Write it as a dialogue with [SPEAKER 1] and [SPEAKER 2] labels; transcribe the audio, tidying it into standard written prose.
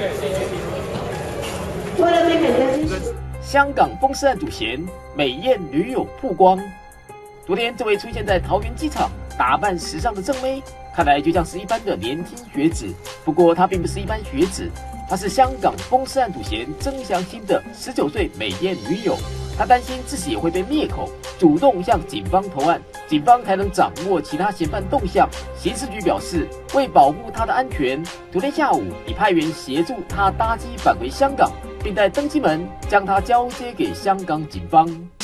[SPEAKER 1] 香港风尸案主嫌美艳女友曝光。昨天，这位出现在桃园机场、打扮时尚的正妹，看来就像是一般的年轻学子。不过，她并不是一般学子，她是香港风尸案主嫌曾祥兴的19岁美艳女友。她担心自己也会被灭口，主动向警方投案，警方才能掌握其他嫌犯动向。刑事局表示，为保护她的安全，昨天下午已派员协助她搭机返回香港，并在登机门将她交接给香港警方。